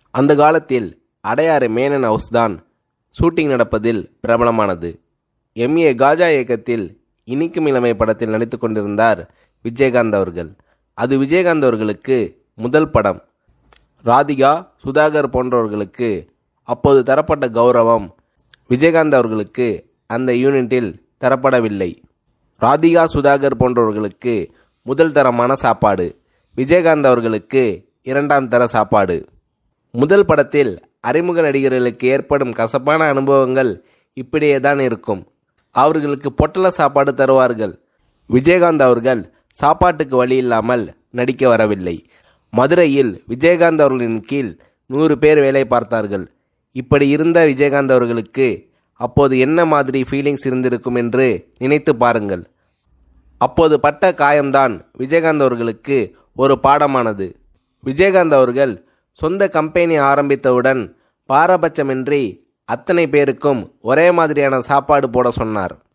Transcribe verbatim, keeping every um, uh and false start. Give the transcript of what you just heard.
அந்த காலத்தில் அடையாறு மேனன் ஹவுஸ் தான் ஷூட்டிங் நடப்பதில் பிரபலமானது. எம் ஏ காஜா இயக்கத்தில் இனிக்கும் இளமை படத்தில் நடித்து கொண்டிருந்தார் விஜயகாந்த் அவர்கள். அது விஜயகாந்த் அவர்களுக்கு முதல் படம். ராதிகா, சுதாகர் போன்றவர்களுக்கு அப்போது தரப்பட்ட கௌரவம் விஜயகாந்த் அவர்களுக்கு அந்த யூனிட்டில் தரப்படவில்லை. ராதிகா, சுதாகர் போன்றவர்களுக்கு முதல் தரமான சாப்பாடு, விஜயகாந்த் அவர்களுக்கு இரண்டாம் தர சாப்பாடு. முதல் படத்தில் அறிமுக நடிகர்களுக்கு ஏற்படும் கசப்பான அனுபவங்கள் இப்படியே தான் இருக்கும். அவர்களுக்கு பொட்டல சாப்பாடு தருவார்கள். விஜயகாந்த் அவர்கள் சாப்பாட்டுக்கு வழி இல்லாமல் நடிக்க வரவில்லை. மதுரையில் விஜயகாந்த் அவர்களின் கீழ் நூறு பேர் வேலை பார்த்தார்கள். இப்படி இருந்த விஜயகாந்த் அவர்களுக்கு அப்போது என்ன மாதிரி ஃபீலிங்ஸ் இருந்திருக்கும் என்று நினைத்து பாருங்கள். அப்போது பட்ட காயம்தான் விஜயகாந்த் அவர்களுக்கு ஒரு பாடமானது. விஜயகாந்த் அவர்கள் சொந்த கம்பெனி ஆரம்பித்தவுடன் பாரபட்சமின்றி அத்தனை பேருக்கும் ஒரே மாதிரியான சாப்பாடு போட சொன்னார்.